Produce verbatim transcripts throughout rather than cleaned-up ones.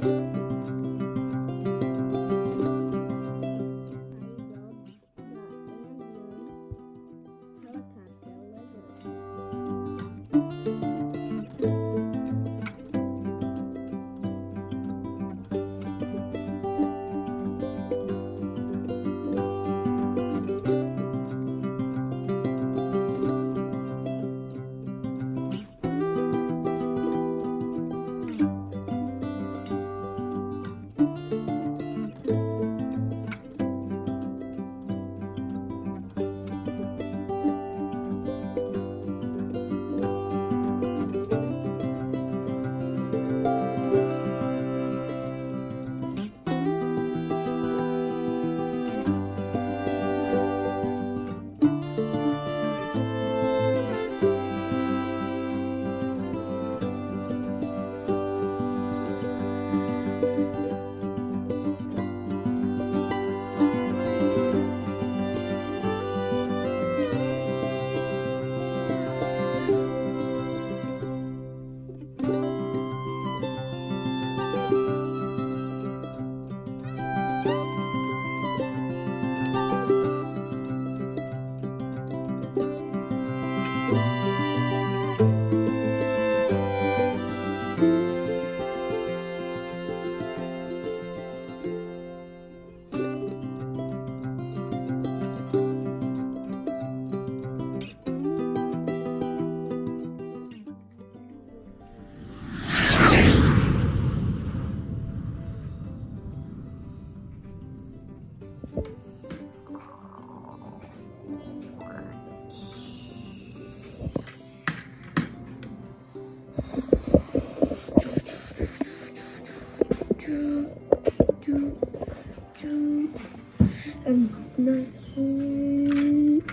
And nothing.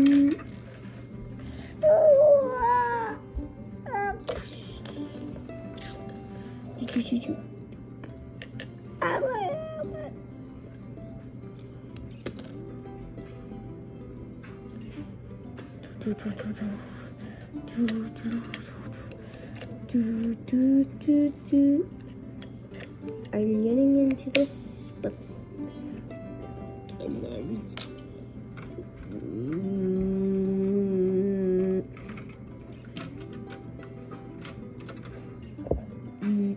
I'm getting into this book, and then mm, mm,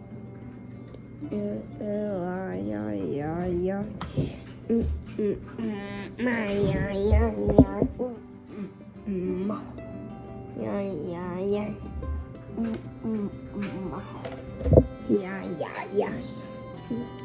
uh, uh, yeah, yeah, yeah. Mm, mm, mm, yeah, yeah, yeah, yeah. Mm, mm, yeah, yeah, yeah. Mm, mm, mm. Yeah, yeah, yeah.